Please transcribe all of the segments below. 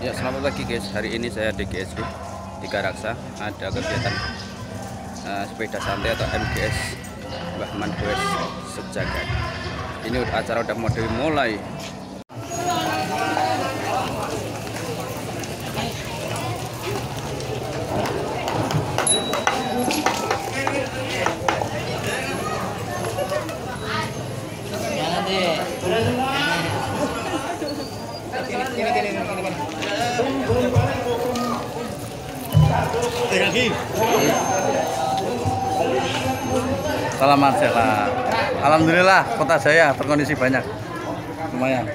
Ya, selamat pagi guys. Hari ini saya di GSP Tiga Raksa. Ada kegiatan sepeda santai atau MGS Mbah Man Goes Sejagat. Ini acara udah mau dimulai. Selamat sehat. Alhamdulillah kota saya terkondisi banyak, lumayan.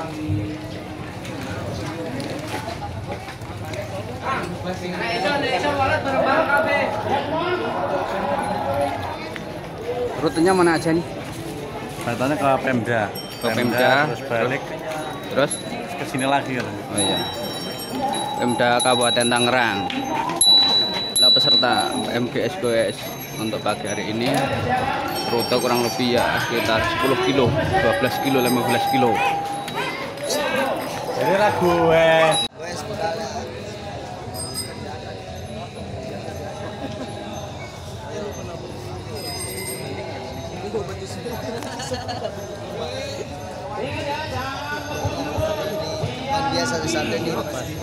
Rutenya mana aja nih? Saya tanya ke Pemda. Ke Pemda, terus balik, terus ke sini lagi. oh iya, Pemda Kabupaten Tangerang. Nah, peserta MGS Goes untuk pagi hari ini rute kurang lebih ya sekitar 10 kilo, 12 kilo, 15 kilo. Jadi lagu biasa sampai di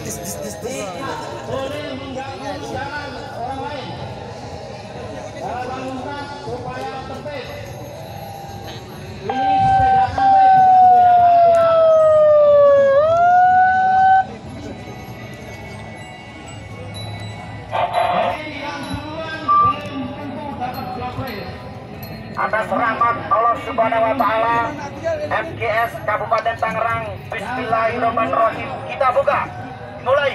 atas rahmat Allah Subhanahu wa taala, MGS Kabupaten Tangerang. Bismillahirrahmanirrahim. Kita buka. Mulai.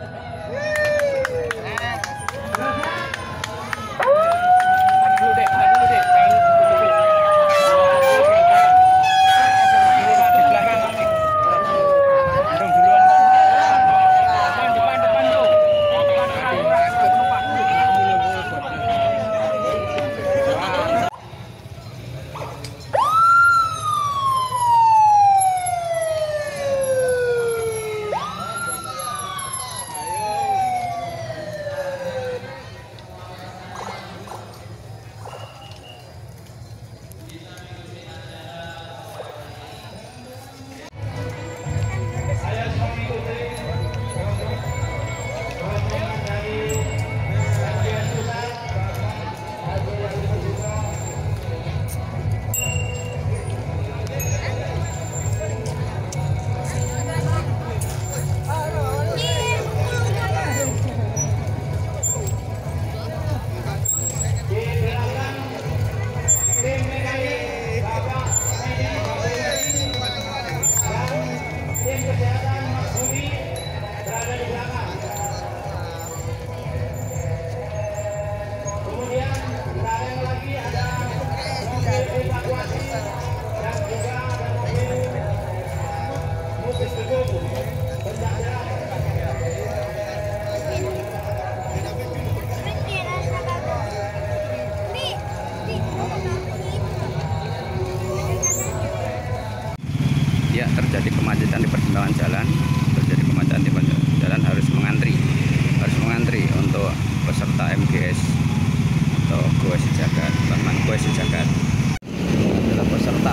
Ya, terjadi kemacetan di persimpangan jalan. Terjadi kemacetan di persimpangan jalan, harus mengantri untuk peserta MGS atau Goes Sejagat, Mbah Man Goes Sejagat. Adalah peserta.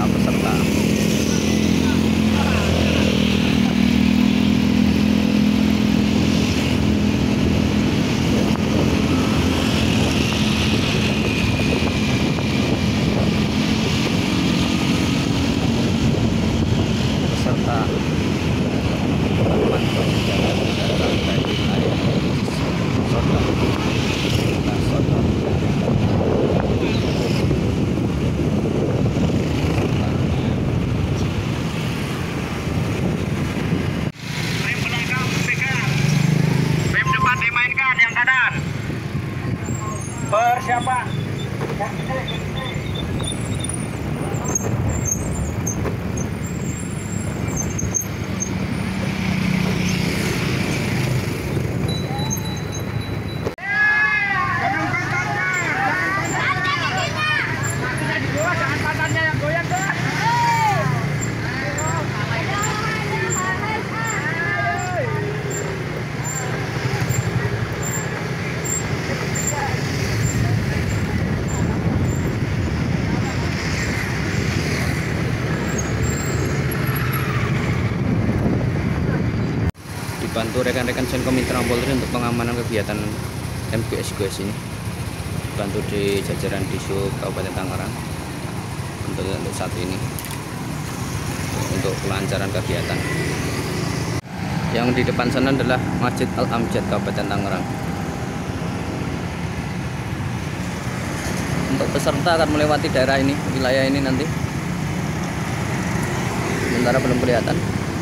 membantu rekan-rekan Senkom Mitra Polri untuk pengamanan kegiatan MGS GOES ini, bantu di jajaran Disub Kabupaten Tangerang untuk saat ini untuk kelancaran kegiatan. Yang di depan sana adalah Masjid Al-Amjad Kabupaten Tangerang. Untuk peserta akan melewati daerah ini, wilayah ini nanti. Sementara belum kelihatan.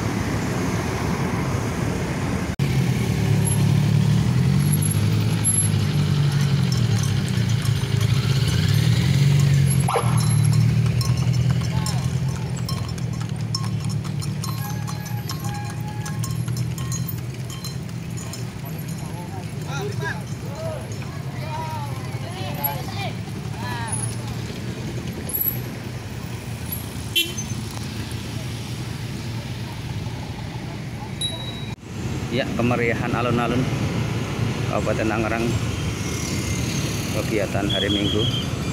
Ya, kemeriahan alun-alun Kabupaten Tangerang kegiatan hari Minggu.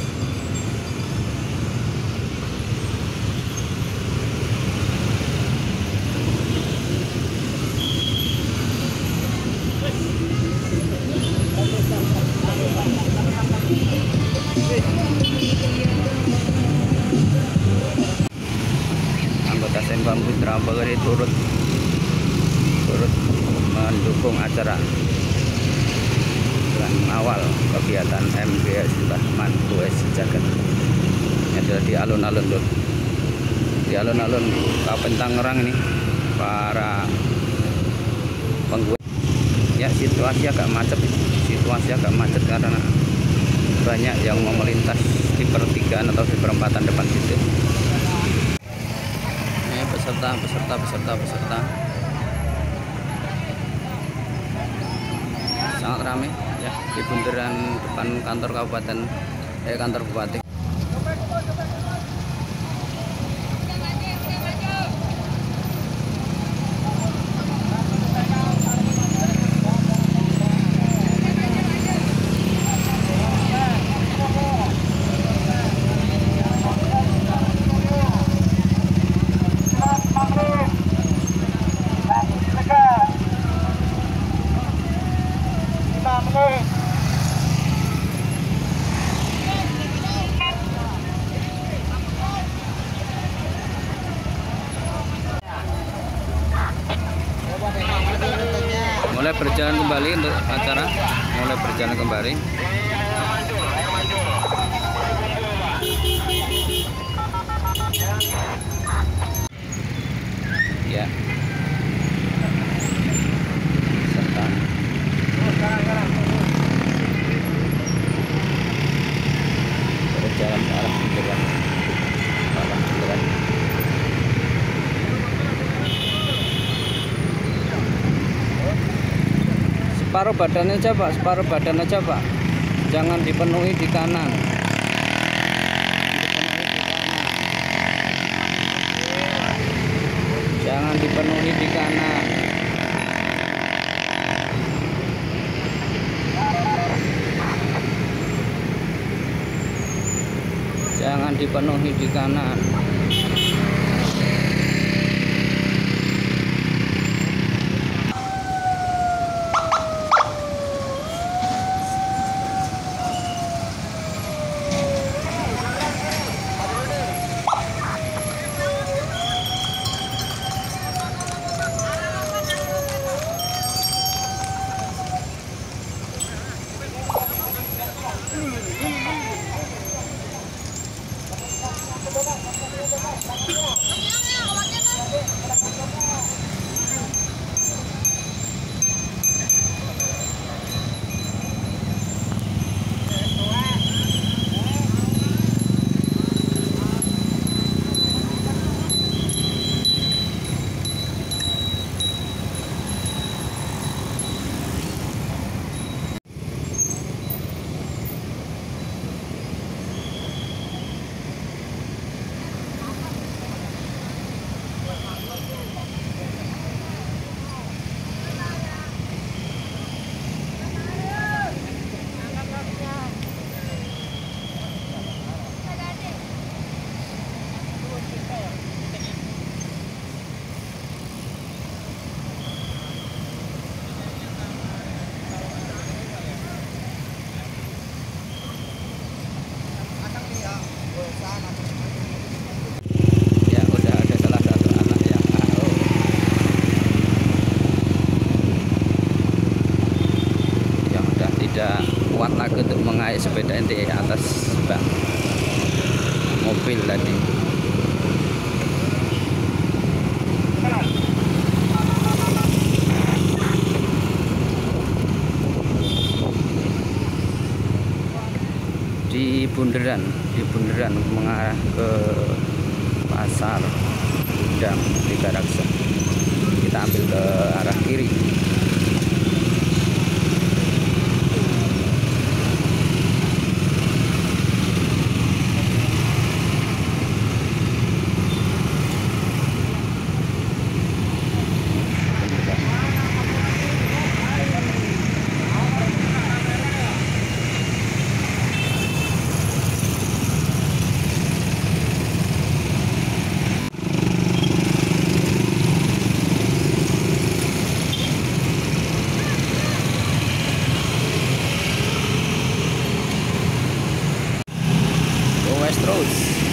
Anggota Senkom Mitra Polri turut mendukung acara dengan mengawal kegiatan MGS Rahman GOES Jagat. Ini adalah di alun-alun Kabupaten Tangerang ini, para pengguna. Ya, situasi agak macet karena banyak yang mau melintas di pertigaan atau di perempatan depan situ. Ini peserta. Sangat ramai ya di bundaran depan kantor kantor bupati. Mulai berjalan kembali untuk acara, ya, serta berjalan ke arah bundaran. Separuh badan aja Pak, jangan dipenuhi di kanan. Jangan dipenuhi di kanan. Jangan dipenuhi di kanan. Society. Di bundaran mengarah ke pasar Gudang Tigaraksa. Kita ambil ke arah kiri. Terus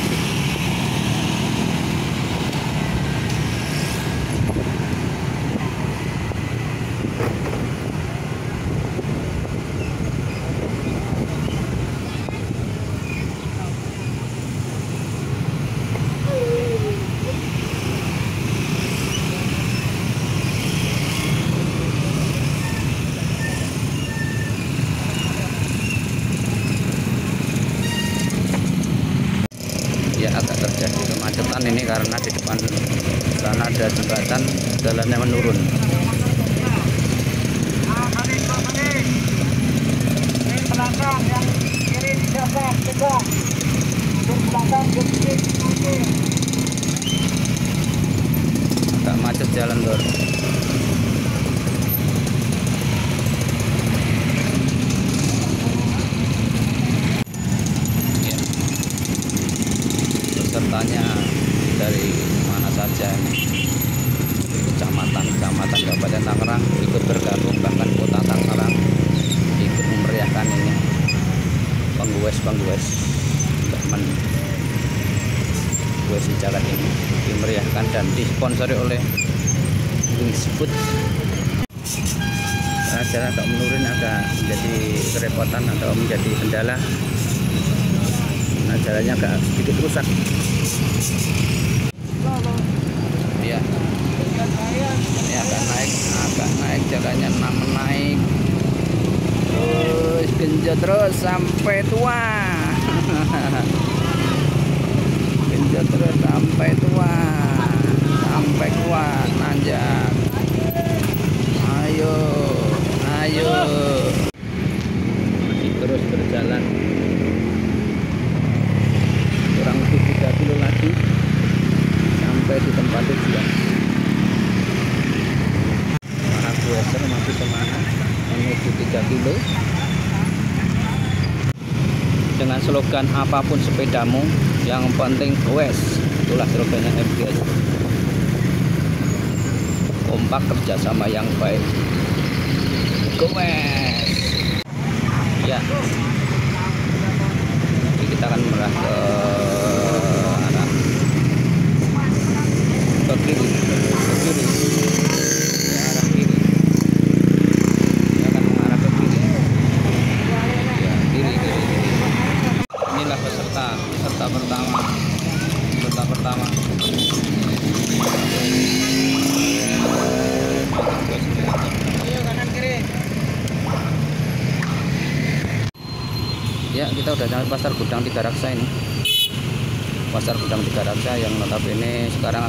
ya agak terjadi kemacetan ini karena di depan sana ada jembatan, jalannya menurun. Belakang yang kiri dijaga, tegak. Belakang Agak macet jalan, Lur. Ya. Pesertanya dari mana saja ini? Kecamatan Kabupaten Tangerang ikut bergabung, bahkan Kota Tangerang ikut memeriahkan ini. Penggues Bahman Gues Jagat ini dimeriahkan dan disponsori oleh Wingsput. Jalan agak menurun, agak menjadi kerepotan atau menjadi kendala. Nah, jalannya agak sedikit rusak. Ya, ini agak naik jalannya, menaik terus genjot terus sampai tua. Genjot terus sampai tua, sampai kuat nanjak. Ayo masih terus berjalan, kurang lebih 3 kilo lagi sampai di tempat tujuan. Para bueser masih kemana menuju 3 kilo dengan slogan apapun sepedamu yang penting goes. Itulah slogannya MGS. Kompak, kerjasama yang baik, goes. Ya, jadi kita akan mengarah ke arah kiri, ya, arah kiri. Kita akan mengarah ke kiri, ya, kiri. Inilah peserta pertama. Ya, kita udah sampai pasar Gudang Tigaraksa ini. Pasar Gudang Tigaraksa yang notabene sekarang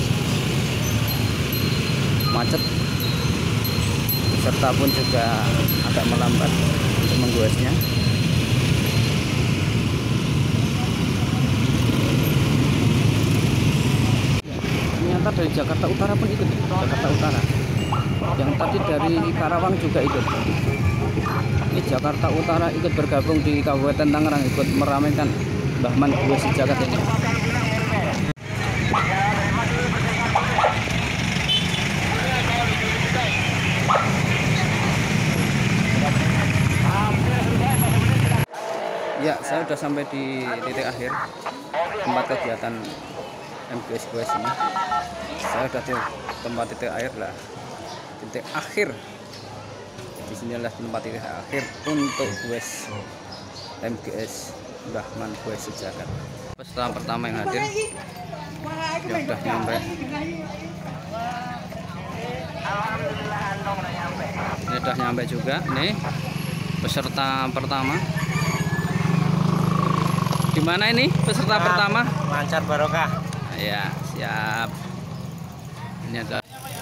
macet. Peserta pun juga agak melambat untuk menggoesnya. Ternyata dari Jakarta Utara pun ikut. Jakarta Utara. Yang tadi dari Karawang juga ikut. Ini Jakarta Utara ikut bergabung di Kabupaten Tangerang, ikut meramaikan Bahman Gues Jagat ini. Ya, saya sudah sampai di titik akhir tempat kegiatan MGS Gues ini. Saya sudah di tempat titik akhir lah, titik akhir. Di sinilah tempat titik akhir untuk Gues MGS Bahman Gues Jagat. Setelah pertama yang hadir, ya udah nyampe. Ini udah nyampe juga nih peserta pertama. Di mana ini peserta pertama? Mancar Barokah. Ya, siap. Ini ada.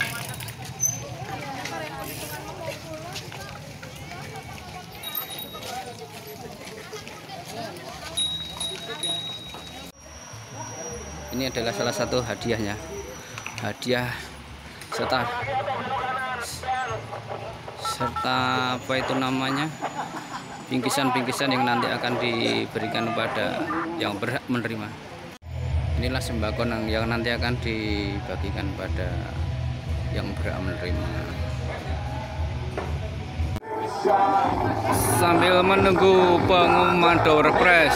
Ini adalah salah satu hadiahnya. Hadiah serta apa itu namanya, bingkisan-bingkisan yang nanti akan diberikan kepada yang berhak menerima. Inilah sembako yang nanti akan dibagikan pada yang berhak menerima. Sambil menunggu pengumuman door prize,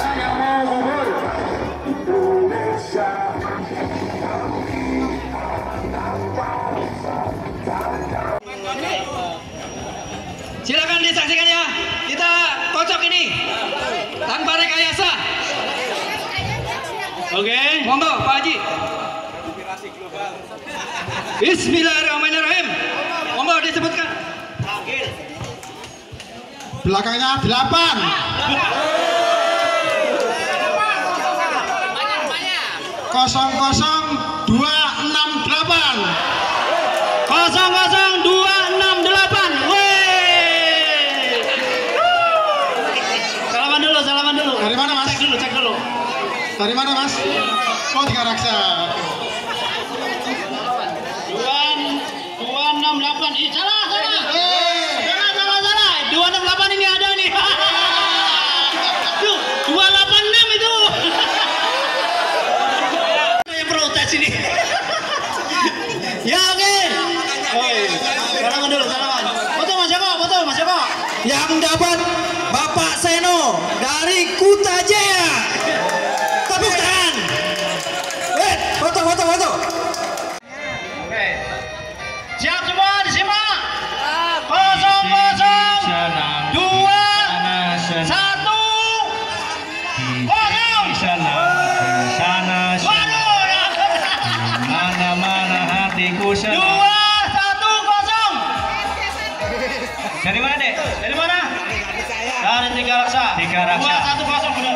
silakan disaksikan ya. Kita kocok ini tanpa rekayasa. Oke, monggo Pak Haji. Bismillahirrahmanirrahim. Monggo disebutkan. Belakangnya 8. 00268. 00268. Weh. Salaman dulu. Dari mana, Mas? Cek dulu. Dari mana, Mas? Oh, Tiga Raksa. 268. Ih, salah. 268 ini ada nih. Tuh, 286 itu. Yang protes ini. Ya, oke. Salaman dulu. Foto Mas Joko. Yang dapat Bapak Seno dari Kuta Jaya. Tepuk tangan. Foto. Oke. Siap semua disimak. 002 1 Mana hatiku 2 1 0. Dari mana, Dek? Dari mana? Dari Tiga Raksa. 2 1 0 benar.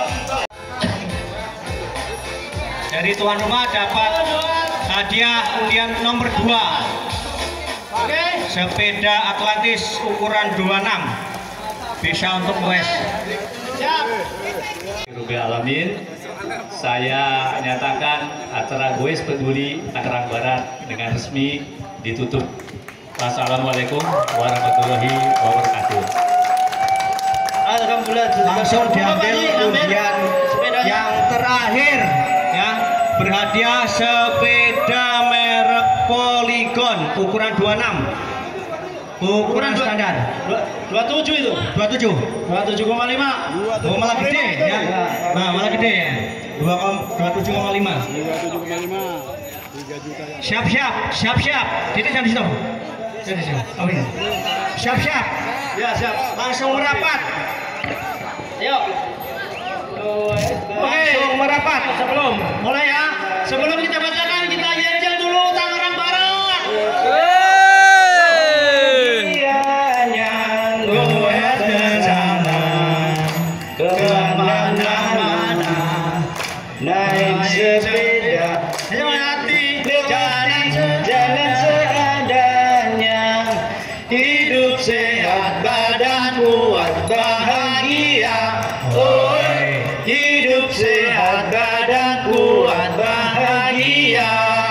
Dari tuan rumah dapat hadiah undian nomor 2. Oke. Sepeda Atlantis ukuran 26. Bisa untuk goes. Siap. Rabbil Alamin, saya nyatakan acara Goes Peduli Tangerang Barat dengan resmi ditutup. Wassalamualaikum warahmatullahi wabarakatuh. Alhamdulillah. Langsung diambil undian yang terakhir ya, berhadiah sepeda merek Polygon ukuran 26. Ukuran standar 27 itu. 27,5. Oh, malah gede ya. Nah, malah gede ya. 27,5. Siap. Titik di situ. Oh, iya. Siap. Ya, siap. Langsung merapat. Yuk. Langsung merapat. Mulai ya. Sebelum kita bacakan, kita yel dulu Tangerang Barat. Naik sepeda, hati jalan seadanya, hidup sehat, badan kuat, bahagia. Oh, hidup sehat, badan kuat, bahagia.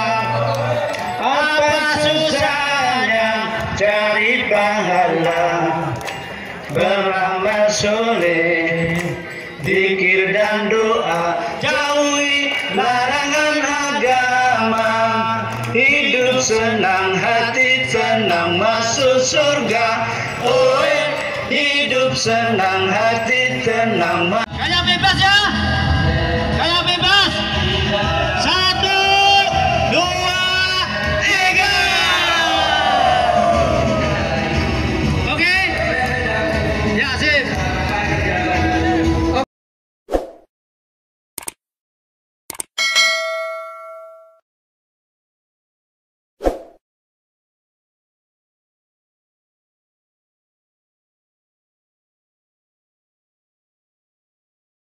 Apa susahnya cari pahala, beramal soleh, zikir dan doa, jauhi larangan agama, hidup senang, hati tenang, masuk surga. Oh, hidup senang, hati tenang. Hanya bebas ya.